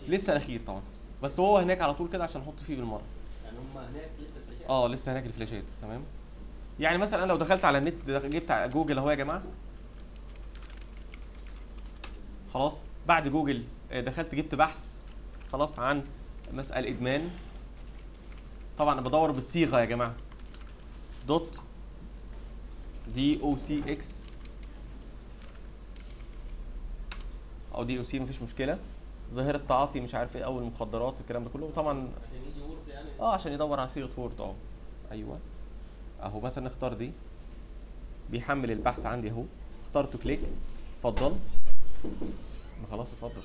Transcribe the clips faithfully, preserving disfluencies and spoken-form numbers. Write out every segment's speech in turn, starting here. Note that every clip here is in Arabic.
لسه الاخير طبعا، بس هو هناك على طول كده عشان نحط فيه بالمره. يعني هم هناك لسه الفلاشات؟ اه لسه هناك الفلاشات. تمام. يعني مثلا انا لو دخلت على النت جبت على جوجل اهو يا جماعه، خلاص بعد جوجل دخلت جبت بحث خلاص عن مسألة ادمان. طبعا انا بدور بالصيغه يا جماعه، دوت دي او سي اكس او دي او سي مفيش مشكله، ظاهره تعاطي مش عارف ايه او المخدرات الكلام ده كله طبعا. عشان يجي وورد يعني؟ اه عشان يدور على صيغه وورد. اه ايوه اهو مثلا نختار دي، بيحمل البحث عندي اهو، اخترته كليك. اتفضل. خلاص اتفضل.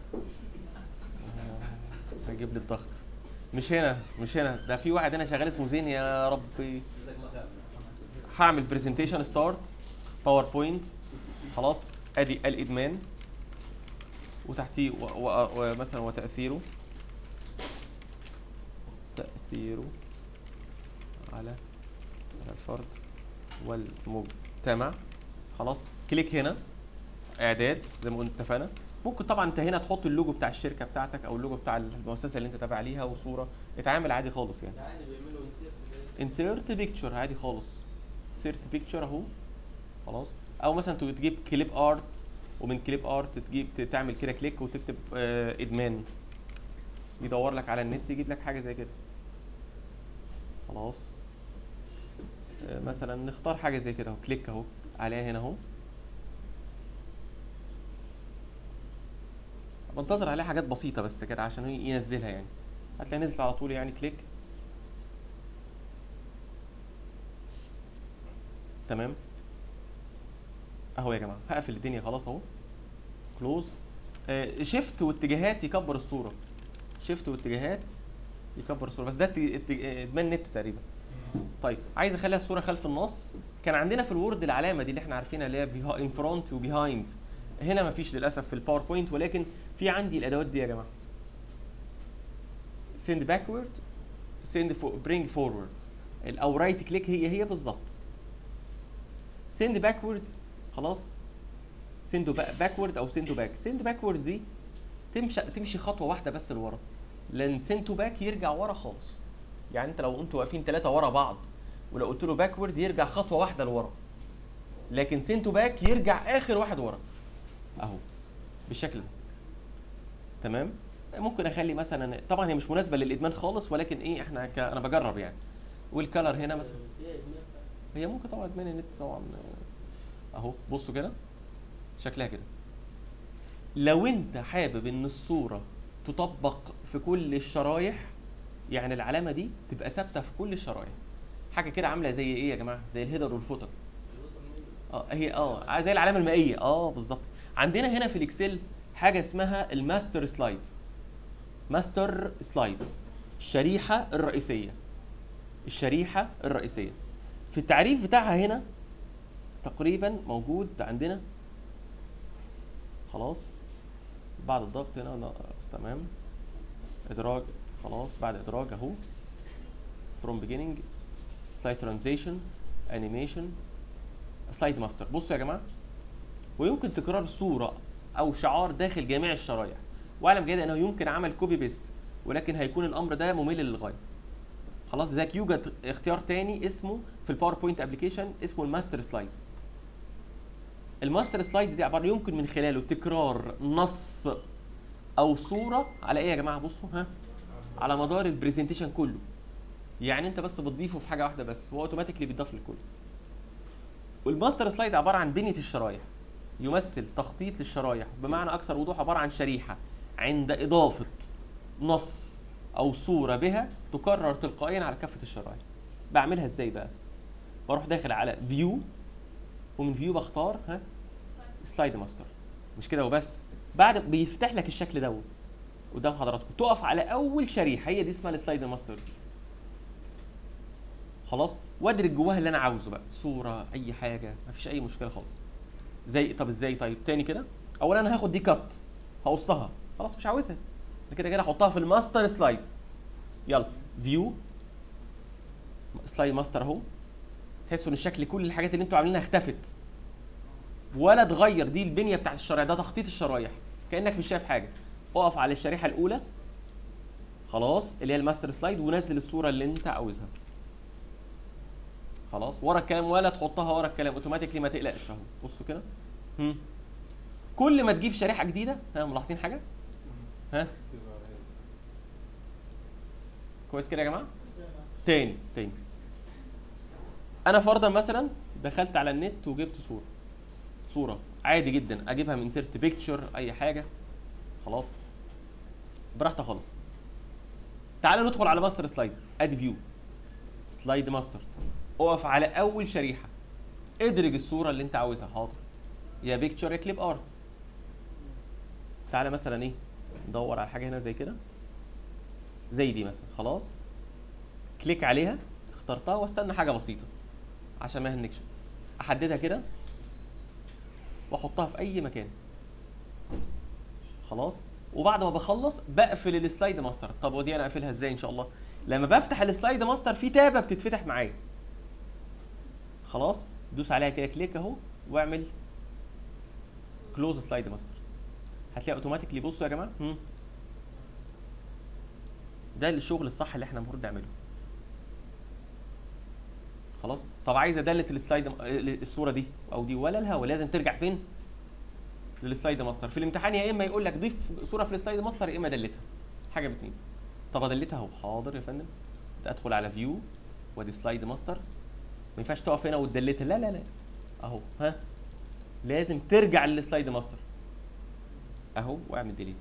هيجيب لي الضغط. مش هنا مش هنا، ده في واحد هنا شغال اسمه زين يا ربي. هعمل برزنتيشن ستارت باوربوينت. خلاص ادي الادمان وتحتيه ومثلا وتاثيره، تاثيره على على الفرد والمجتمع. خلاص كليك هنا اعداد زي ما قلنا اتفقنا. ممكن طبعا انت هنا تحط اللوجو بتاع الشركه بتاعتك او اللوجو بتاع المؤسسه اللي انت تابع ليها وصوره، اتعامل عادي خالص يعني. يعني بيعملوا انسيرت انسيرت بيكتشر عادي خالص، انسيرت بيكتشر اهو. خلاص او مثلا تجيب كليب ارت، ومن كليب ارت تجيب تعمل كده كليك وتكتب آه ادمان، يدور لك على النت يجيب لك حاجه زي كده. خلاص آه مثلا نختار حاجه زي كده اهو، كليك اهو عليها هنا اهو، بنتظر عليها حاجات بسيطه بس كده عشان ينزلها يعني، هتلاقي نزلت على طول يعني. كليك. تمام اهو يا جماعه. هقفل الدنيا خلاص اهو، كلوز. آه شيفت واتجاهات يكبر الصوره، شيفت واتجاهات يكبر الصوره، بس ده ادمان نت تقريبا. طيب عايز اخليها الصوره خلف النص. كان عندنا في الوورد العلامه دي اللي احنا عارفينها اللي هي ان فرونت وبيهايند، هنا مفيش للاسف في الباوربوينت، ولكن في عندي الادوات دي يا جماعه. سند باكورد، سند برينج فورورد، او رايت كليك هي هي بالظبط. سند باكورد خلاص، سند باكورد او سند باك. سند باكورد دي تمشي تمشي خطوه واحده بس لورا، لان سند تو باك يرجع ورا خالص. يعني انت لو انتوا واقفين ثلاثه ورا بعض ولو قلت له باكورد يرجع خطوه واحده لورا، لكن سين تو باك يرجع اخر واحد ورا اهو بالشكل ده. تمام. ممكن اخلي مثلا، طبعا هي مش مناسبه للادمان خالص، ولكن ايه احنا ك... انا بجرب يعني. والكلر هنا مثلا هي ممكن طبعا ادمان النت طبعا اهو. بصوا كده شكلها كده. لو انت حابب ان الصوره تطبق في كل الشرايح، يعني العلامه دي تبقى ثابته في كل الشرايح، حاجه كده عامله زي ايه يا جماعه، زي الهيدر والفوتر. اه هي اه زي العلامه المائيه اه بالظبط. عندنا هنا في الاكسل حاجه اسمها الماستر سلايد. ماستر سلايد الشريحه الرئيسيه، الشريحه الرئيسيه في التعريف بتاعها هنا تقريبا موجود عندنا. خلاص بعد الضغط هنا ناقص. تمام. ادراج خلاص بعد ادراج اهو. فروم beginning سلايد ترانزيشن انيميشن سلايد ماستر. بصوا يا جماعه، ويمكن تكرار صوره او شعار داخل جميع الشرايح، واعلم جيدا انه يمكن عمل كوبي بيست، ولكن هيكون الامر ده ممل للغايه. خلاص ذاك يوجد اختيار تاني اسمه في الباوربوينت ابلكيشن اسمه الماستر سلايد. الماستر سلايد دي عباره يمكن من خلاله تكرار نص او صوره على ايه يا جماعه، بصوا ها، على مدار البرزنتيشن كله. يعني انت بس بتضيفه في حاجه واحده بس، هو اوتوماتيكلي بيتضاف للكل. والماستر سلايد عباره عن بنيه الشرايح، يمثل تخطيط للشرايح بمعنى اكثر وضوح، عباره عن شريحه عند اضافه نص او صوره بها تكرر تلقائيا على كافه الشرايح. بعملها ازاي بقى؟ بروح داخل على فيو، ومن فيو بختار ها سلايد ماستر. مش كده وبس، بعد بيفتح لك الشكل دوت قدام حضراتكم، تقف على اول شريحه هي دي اسمها السلايد ماستر. خلاص وادرج جواها اللي انا عاوزه بقى، صوره اي حاجه مفيش اي مشكله خالص. زي طب ازاي؟ طيب تاني كده. اولا انا هاخد دي كات هقصها، خلاص مش عاوزها كده كده، احطها في الماستر سلايد. يلا فيو سلايد ماستر اهو. تحسوا ان الشكل كل الحاجات اللي انتوا عاملينها اختفت ولا اتغير، دي البنيه بتاعت الشرايح، ده تخطيط الشرايح كانك مش شايف حاجه. اقف على الشريحه الاولى خلاص اللي هي الماستر سلايد ونزل الصوره اللي انت عاوزها. خلاص ورا الكلام ولا تحطها ورا الكلام اوتوماتيكلي، ما تقلقش اهو. بصوا كده. هم. كل ما تجيب شريحه جديده، ها ملاحظين حاجه؟ ها كويس كده يا جماعه؟ تاني تاني انا فرضا مثلا دخلت على النت وجبت صوره صوره عادي جدا، اجيبها من سيرت بيكتشر اي حاجه خلاص براحتك خالص. تعالوا ندخل على ماستر سلايد، ادي فيو سلايد ماستر، اقف على اول شريحه ادرج الصوره اللي انت عاوزها. حاضر يا بيكتشر يا كليب ارت. تعالى مثلا ايه ندور على حاجه هنا زي كده زي دي مثلا. خلاص كليك عليها اخترتها واستنى حاجه بسيطه عشان ما يهنكش. احددها كده واحطها في اي مكان. خلاص وبعد ما بخلص بقفل السلايد ماستر. طب ودي انا اقفلها ازاي ان شاء الله؟ لما بفتح السلايد ماستر في تابه بتتفتح معايا. خلاص دوس عليها كده كليك اهو واعمل كلوز سلايد ماستر، هتلاقي اوتوماتيكلي. بصوا يا جماعه هم. ده الشغل الصح اللي احنا المفروض نعمله. خلاص طب عايز ادلت السلايد الصوره دي او دي ولا الهوا، لازم ترجع فين؟ للسلايد ماستر. في الامتحان يا اما يقول لك ضيف صوره في السلايد ماستر يا اما دلتها، حاجه من اتنين. طب ادلتها اهو. حاضر يا فندم. ادخل على فيو وادي سلايد ماستر. ما ينفعش تقف هنا وتدلتها، لا لا لا اهو. ها لازم ترجع للسلايد ماستر اهو واعمل ديليت.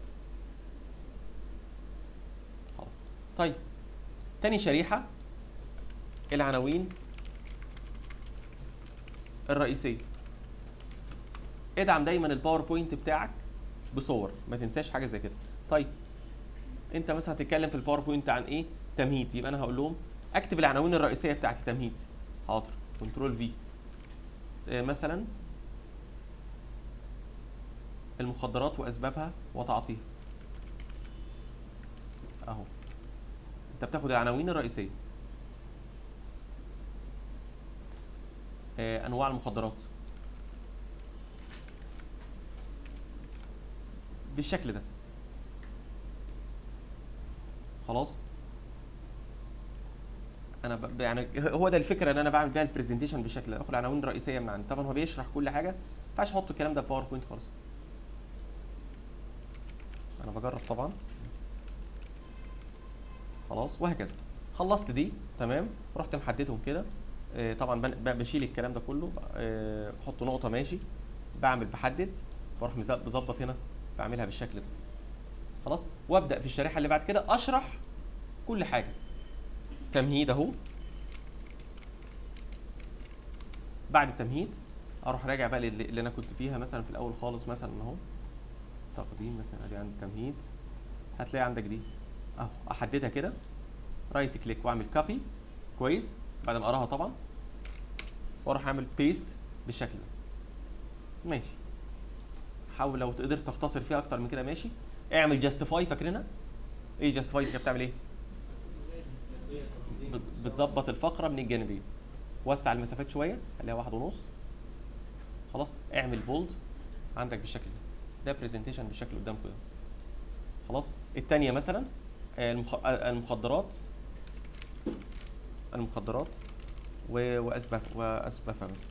خلاص طيب تاني شريحه العناوين الرئيسيه. ادعم دايما الباوربوينت بتاعك بصور، ما تنساش حاجه زي كده. طيب انت مثلا هتتكلم في الباوربوينت عن ايه؟ تمهيد. يبقى انا هقول لهم اكتب العناوين الرئيسيه بتاعتي تمهيد. حاضر كنترول في. اه مثلا المخدرات واسبابها وتعاطيها اهو. انت بتاخد العناوين الرئيسيه. اه انواع المخدرات بالشكل ده. خلاص انا ب... يعني هو ده الفكره ان انا بعمل بيها البرزنتيشن بالشكل ده، باخد العناوين الرئيسيه من عندي. طبعا هو بيشرح كل حاجه، ما ينفعش احط الكلام ده في باوربوينت خالص. انا بجرب طبعا. خلاص وهكذا. خلصت دي تمام، رحت محددهم كده. آه طبعا بن... بشيل الكلام ده كله، آه بحط نقطه ماشي، بعمل بحدد، بروح مظبط هنا بعملها بالشكل ده. خلاص وابدا في الشريحه اللي بعد كده اشرح كل حاجه. تمهيد اهو. بعد التمهيد اروح راجع بقى للي اللي انا كنت فيها مثلا في الاول خالص مثلا اهو. تقديم مثلا ادي عند التمهيد، هتلاقي عندك دي اهو. احددها كده رايت كليك واعمل كوبي كويس بعد ما اقراها طبعا، واروح اعمل بيست بالشكل ده. ماشي. حاول لو تقدر تختصر فيها اكتر من كده ماشي. اعمل جاستيفاي. فاكرينها ايه جاستيفاي دي؟ بتعمل ايه؟ بتظبط الفقره من الجانبين. وسع المسافات شويه خليها واحد ونص. خلاص اعمل بولد عندك بالشكل ده. ده برزنتيشن بالشكل قدامكم ده. خلاص الثانيه مثلا المخ... المخدرات المخدرات و... واسباب واسبابها مثلا.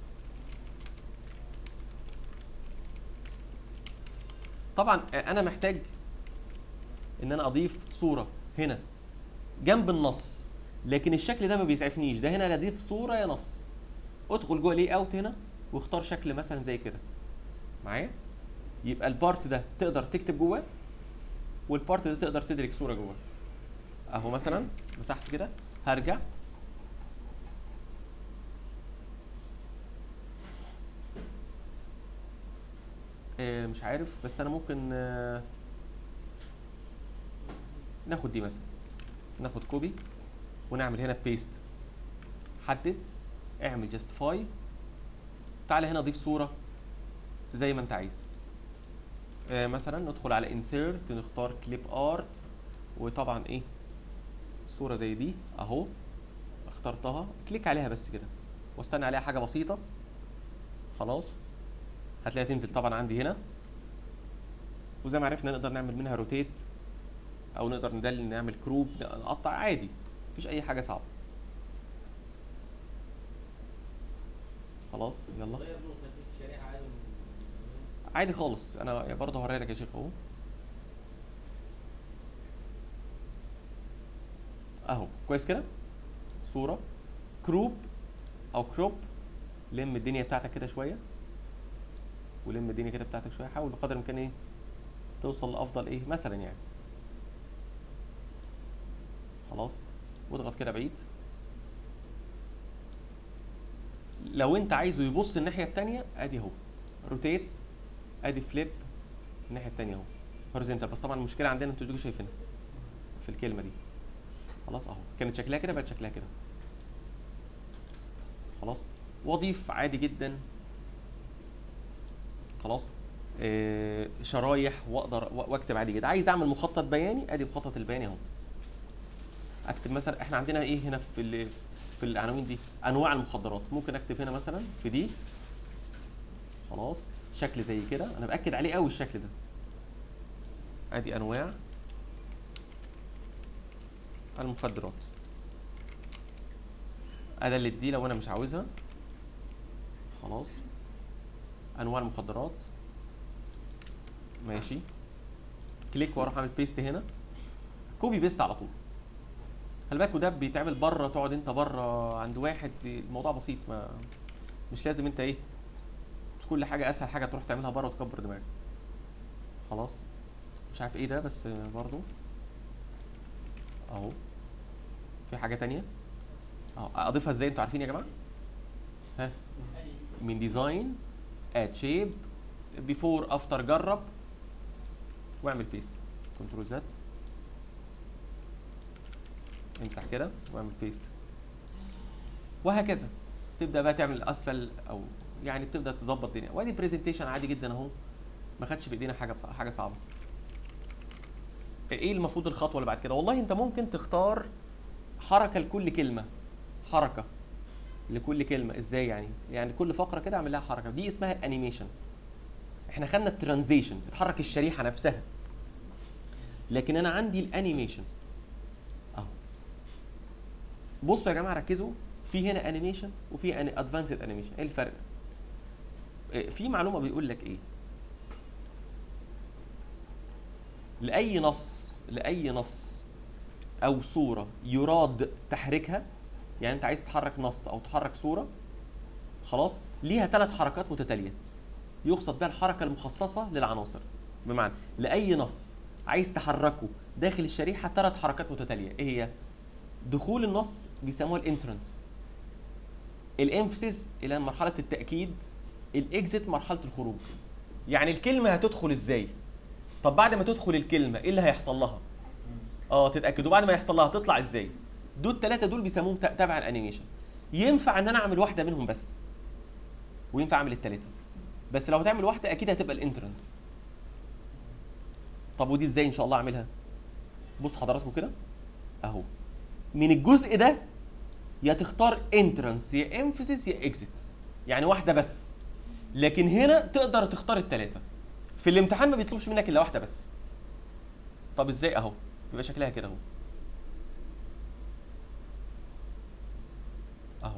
طبعا انا محتاج ان انا اضيف صوره هنا جنب النص، لكن الشكل ده ما بيسعفنيش. ده هنا لا اضيف صوره يا نص. ادخل جوه لي اوت هنا واختار شكل مثلا زي كده معايا. يبقى البارت ده تقدر تكتب جواه والبارت ده تقدر تدرك صوره جواه اهو. مثلا مسحت كده هرجع آه مش عارف، بس انا ممكن آه ناخد دي مثلا، ناخد كوبي ونعمل هنا بيست. حدد اعمل جاستيفاي. تعالى هنا ضيف صوره زي ما انت عايز. آه مثلا ندخل على انسيرت نختار كليب ارت، وطبعا ايه صوره زي دي اهو اخترتها. كليك عليها بس كده واستنى عليها حاجه بسيطه. خلاص هتلاقيها تنزل طبعا عندي هنا. وزي ما عرفنا نقدر نعمل منها روتيت او نقدر ندل نعمل كروب نقطع عادي، مفيش اي حاجه صعبه. خلاص يلا غير له تثبيت الشريحه عادي من- عادي خالص. انا برضه هوري لك يا شيخ اهو، اهو كويس كده. صوره كروب او كروب، لم الدنيا بتاعتك كده شويه، ولم الدنيا كده بتاعتك شويه، حاول بقدر الامكان ايه توصل لافضل ايه مثلا يعني. خلاص واضغط كده بعيد. لو انت عايزه يبص الناحيه الثانيه ادي اهو روتيت، ادي فليب الناحيه الثانيه اهو هوريزونتال. بس طبعا المشكله عندنا انتوا تيجوا شايفينها في الكلمه دي. خلاص اهو كانت شكلها كده بقت شكلها كده. خلاص واضيف عادي جدا. خلاص آه شرايح واقدر واكتب عادي جدا. عايز اعمل مخطط بياني، ادي مخطط البياني اهو. اكتب مثلا احنا عندنا ايه هنا في ال- في العناوين دي انواع المخدرات، ممكن اكتب هنا مثلا في دي. خلاص شكل زي كده انا باكد عليه قوي الشكل ده. ادي انواع المخدرات، ادلت دي لو انا مش عاوزها. خلاص انواع المخدرات ماشي، كليك واروح اعمل بيست هنا، كوبي بيست على طول. خلي بالك وده بيتعمل بره، تقعد انت بره عند واحد، الموضوع بسيط، ما مش لازم انت ايه كل حاجه اسهل حاجه تروح تعملها بره وتكبر دماغك. خلاص مش عارف ايه ده بس برضو اهو في حاجه تانية اهو. اضيفها ازاي انتوا عارفين يا جماعه؟ ها من ديزاين اد شيب بيفور افتر، جرب واعمل بيست، كنترول زد امسح كده واعمل بيست، وهكذا. تبدا بقى تعمل اسفل او يعني بتبدا تظبط الدنيا. وادي برزنتيشن عادي جدا اهو، ما خدش بايدينا حاجه بصراحة حاجه صعبه. ايه المفروض الخطوه اللي بعد كده؟ والله انت ممكن تختار حركه لكل كلمه، حركه لكل كلمه. ازاي يعني؟ يعني كل فقره كده اعمل لها حركه، دي اسمها انيميشن. احنا خدنا الترانزيشن بتحرك الشريحه نفسها، لكن انا عندي الانيميشن اهو. بصوا يا جماعه ركزوا، في هنا انيميشن وفي ادفانسد انيميشن. ايه الفرق؟ إيه، في معلومه بيقول لك ايه، لاي نص لاي نص او صوره يراد تحريكها، يعني انت عايز تحرك نص او تحرك صوره، خلاص ليها ثلاث حركات متتاليه يقصد بها الحركه المخصصه للعناصر. بمعنى لاي نص عايز تحركه داخل الشريحه ثلاث حركات متتاليه. ايه هي؟ دخول النص بيسموها الانترنس، الانفسيس الى مرحله التاكيد، الاكزيت مرحله الخروج. يعني الكلمه هتدخل ازاي؟ طب بعد ما تدخل الكلمه ايه اللي هيحصل لها؟ اه تتاكد، وبعد ما يحصل لها تطلع ازاي؟ دول الثلاثه دول بيسموهم تبع الانيميشن. ينفع ان انا اعمل واحده منهم بس، وينفع اعمل الثلاثه بس. لو هتعمل واحده اكيد هتبقى الانترنس. طب ودي ازاي ان شاء الله اعملها؟ بص حضراتكم كده اهو، من الجزء ده يا تختار انترنس يا امفيسيس يا اكزيت، يعني واحده بس. لكن هنا تقدر تختار الثلاثه. في الامتحان ما بيطلبش منك الا واحده بس. طب ازاي؟ اهو بيبقى شكلها كده اهو اهو.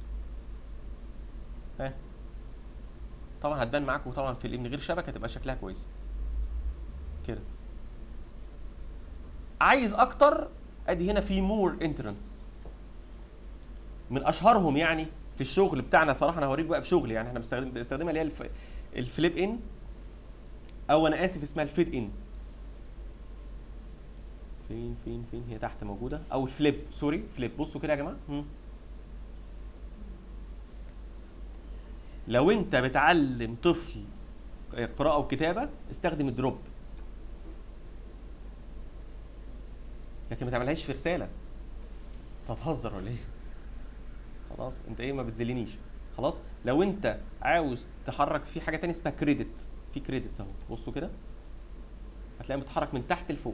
ها طبعا هتبان معاكم طبعا في من غير شبكه هتبقى شكلها كويس كده. عايز اكتر ادي هنا في مور انترنس، من اشهرهم يعني في الشغل بتاعنا صراحه. انا هوريك بقى في شغل يعني احنا بنستخدم بنستخدمها اللي هي الف... الفليب ان، او انا اسف اسمها الفيد ان. فين فين فين هي تحت موجوده، او الفليب سوري فليب. بصوا كده يا جماعه، مم. لو انت بتعلم طفل قراءه وكتابه استخدم الدروب، لكن ما تعملهاش في رساله. انت هتهزر ولا ايه؟ خلاص انت ايه ما بتذلنيش. خلاص لو انت عاوز تحرك في حاجه ثانيه اسمها كريدت، في كريدت اهو بصوا كده هتلاقيها بتتحرك من تحت لفوق.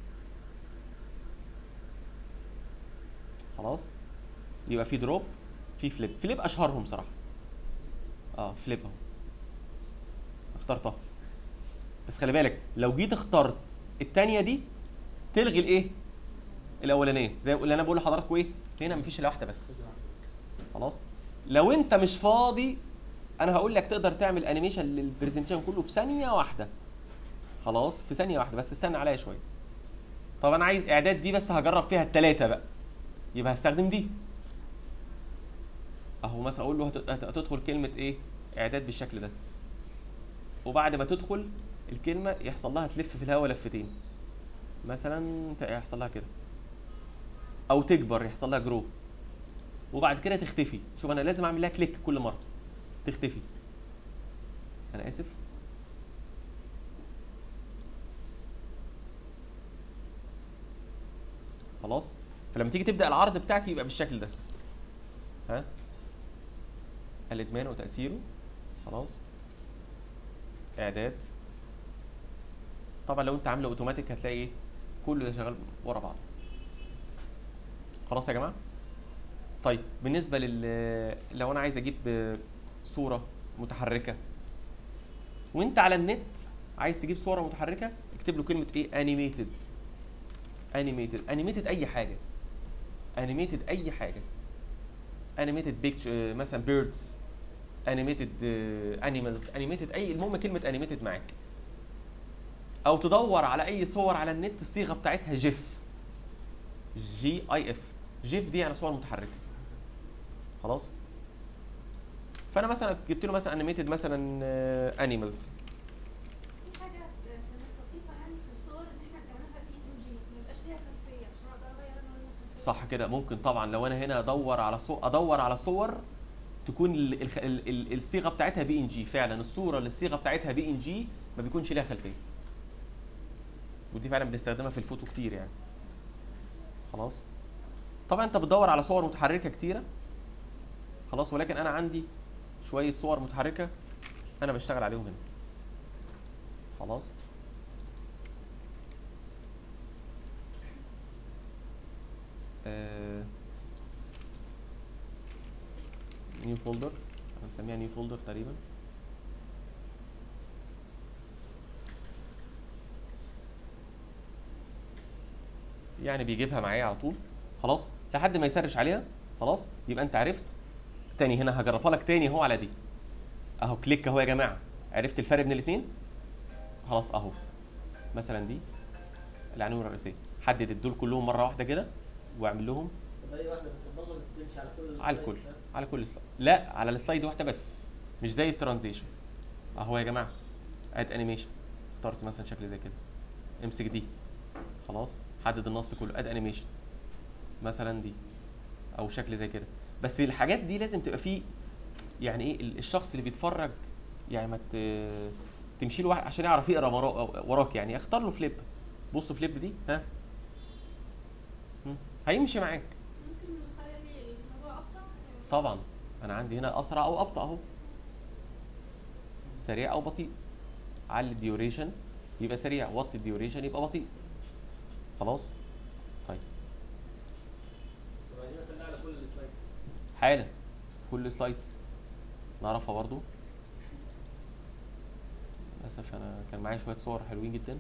خلاص يبقى في دروب في فليب. فليب اشهرهم صراحه. اه فليب اهو اخترتها. بس خلي بالك لو جيت اخترت الثانيه دي تلغي الايه الاولانيه، زي اللي انا بقول لحضراتكم ايه، هنا مفيش الا واحده بس. خلاص. لو انت مش فاضي انا هقول لك تقدر تعمل انيميشن للبرزنتيشن كله في ثانيه واحده. خلاص في ثانيه واحده، بس استنى عليا شويه. طب انا عايز اعداد دي بس هجرب فيها الثلاثه بقى، يبقى هستخدم دي اهو. مثلا اقول له هت- هت- هتدخل كلمه ايه اعداد بالشكل ده، وبعد ما تدخل الكلمه يحصل لها تلف في الهواء لفتين مثلا، ت- يحصل لها كده، او تكبر يحصل لها جرو، وبعد كده تختفي. شوف انا لازم اعمل لها كليك كل مره تختفي. انا اسف. خلاص. فلما تيجي تبدا العرض بتاعك يبقى بالشكل ده. ها الادمان وتاثيره. خلاص. اعداد. طبعا لو انت عامله اوتوماتيك هتلاقي ايه كله ده شغال ورا بعض. خلاص يا جماعه. طيب بالنسبه لل لو انا عايز اجيب صوره متحركه وانت على النت عايز تجيب صوره متحركه، اكتب له كلمه ايه انيميتد. انيميتد انيميتد اي حاجه، انيميتد اي حاجه، انيميتد بيكتشر مثلا بيردز، انيميتد انيمالز، انيميتد اي، المهم كلمه انيميتد معاك. او تدور على اي صور على النت الصيغه بتاعتها جيف، جي اي اف. جيف دي يعني صور متحركه. خلاص. فانا مثلا جبت له مثلا انيميتد مثلا انيمالز. في حاجة كانت لطيفة يعني في الصور إن إحنا بنعملها بي إن جي، ما يبقاش ليها خلفية عشان أقدر أغير أنا الخلفية. صح كده. ممكن طبعا لو انا هنا ادور على صور، ادور على صور تكون ال- الخ- ال- ال- الصيغه بتاعتها بي ان جي. فعلا الصوره اللي الصيغه بتاعتها بي ان جي ما بيكونش ليها خلفيه، ودي فعلا بنستخدمها في الفوتو كتير يعني. خلاص. طبعا انت بتدور على صور متحركه كتيره. خلاص. ولكن انا عندي شويه صور متحركه انا بشتغل عليهم هنا. خلاص. نيو فولدر، هنسميها نيو فولدر تقريبا. يعني بيجيبها معايا على طول. خلاص. لحد ما يسرش عليها. خلاص. يبقى انت عرفت. تاني هنا هجربها لك تاني اهو على دي اهو. كليك اهو يا جماعه. عرفت الفرق بين الاثنين؟ خلاص اهو. مثلا دي العناوين الرئيسيه، حدد الدول كلهم مره واحده كده واعمل لهم طب اي واحده بتفضل تمشي على كل على الكل، على كل سلايد. لا على السلايد واحده بس، مش زي الترانزيشن. اهو يا جماعه اد انيميشن. اخترت مثلا شكل زي كده، امسك دي. خلاص. حدد النص كله اد انيميشن مثلا دي، او شكل زي كده. بس الحاجات دي لازم تبقى فيه يعني ايه ال- الشخص اللي بيتفرج يعني ما ت- تمشي له واحد عشان يعرف يقرا ورا- وراك يعني. اختار له فليب. بص فليب دي ها. مم. هيمشي معاك. ممكن نخلي الموضوع أسرع يعني. طبعا انا عندي هنا اسرع او ابطا اهو، سريع او بطيء. علي الديوريشن يبقى سريع، وطي الديوريشن يبقى بطيء. خلاص. طيب طب عايزين نخليها على كل السلايدز. حالا كل سلايدز نعرفها برضو. للاسف انا كان معايا شويه صور حلوين جدا.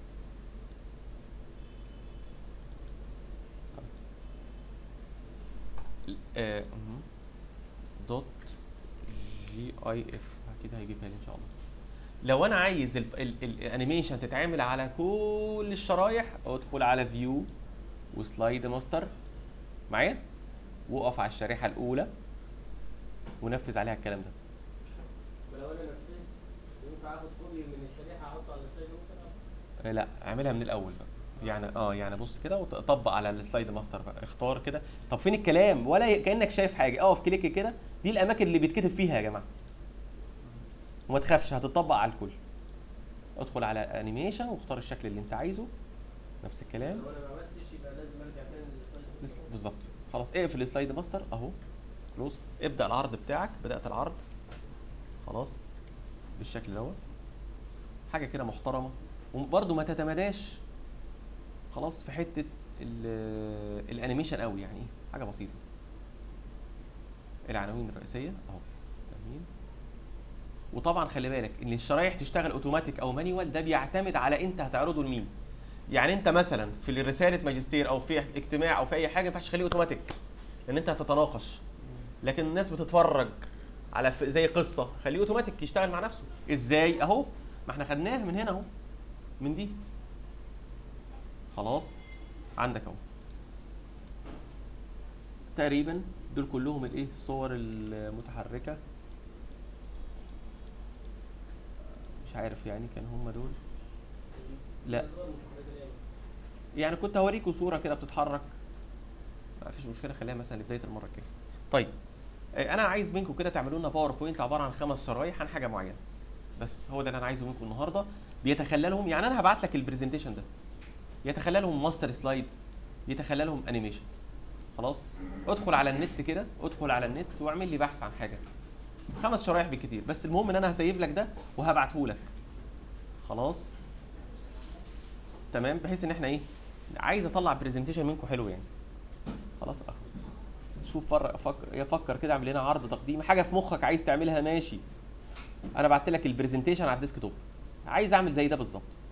طيب. آه، مهم. دوت جي اي اف اكيد هيجيبها لي ان شاء الله. لو انا عايز ال- ال- ال- الانيميشن تتعمل على كل الشرايح، ادخل على فيو وسلايد ماستر معايا، وقف على الشريحه الاولى ونفذ عليها الكلام ده. ولو انا نفذت ينفع اخد كوبي من الشريحه احطه على السلايد مثلا؟ آه، لا اعملها من الاول بقى. يعني اه يعني بص كده وطبق على السلايد ماستر بقى، اختار كده. طب فين الكلام؟ ولا ي- كانك شايف حاجه. اقف كليك كده. دي الاماكن اللي بيتكتب فيها يا جماعه، وما تخافش هتطبق على الكل. ادخل على انيميشن واختار الشكل اللي انت عايزه. نفس الكلام. لو انا ما عملتش يبقى لازم ارجع تاني للسلايد بس- بالظبط. خلاص اقفل السلايد ماستر اهو. كلوز. ابدا العرض بتاعك. بدات العرض. خلاص. بالشكل دوت. حاجه كده محترمه، وبرده ما تتمداش. خلاص في حته ال- الانيميشن قوي يعني ايه، حاجه بسيطه. العناوين الرئيسيه اهو. جميل. وطبعا خلي بالك ان الشرايح تشتغل اوتوماتيك او مانيوال ده بيعتمد على انت هتعرضه لمين. يعني انت مثلا في رساله ماجستير او في اجتماع او في اي حاجه ما ينفعش تخليه اوتوماتيك لان انت هتتناقش. لكن الناس بتتفرج على ف- زي قصه، خليه اوتوماتيك يشتغل مع نفسه. ازاي؟ اهو ما احنا خدناها من هنا اهو، من دي. خلاص عندك اهو تقريبا دول كلهم الايه الصور المتحركه. مش عارف يعني كان هم دول. لا الصور متحركة ليه؟ يعني كنت هوريكم صوره كده بتتحرك، ما فيش مشكله، خليها مثلا لبدايه المره الجايه. طيب آه، انا عايز منكم كده تعملوا لنا باوربوينت عباره عن خمس شرايح عن حاجه معينه، بس هو ده اللي انا عايزه منكم النهارده. بيتخللهم، يعني انا هبعت لك البرزنتيشن ده، يتخللهم ماستر سلايدز، يتخللهم انيميشن. خلاص ادخل على النت كده، ادخل على النت واعمل لي بحث عن حاجه، خمس شرايح بالكتير، بس المهم ان انا هسيف لك ده وهبعته لك. خلاص تمام، بحيث ان احنا ايه، عايز اطلع برزنتيشن منكم حلو يعني. خلاص أخ. شوف فر... فكر يفكر كده، اعمل لنا عرض تقديمي، حاجه في مخك عايز تعملها ماشي. انا بعت لك البرزنتيشن على الديسك توب، عايز اعمل زي ده بالظبط.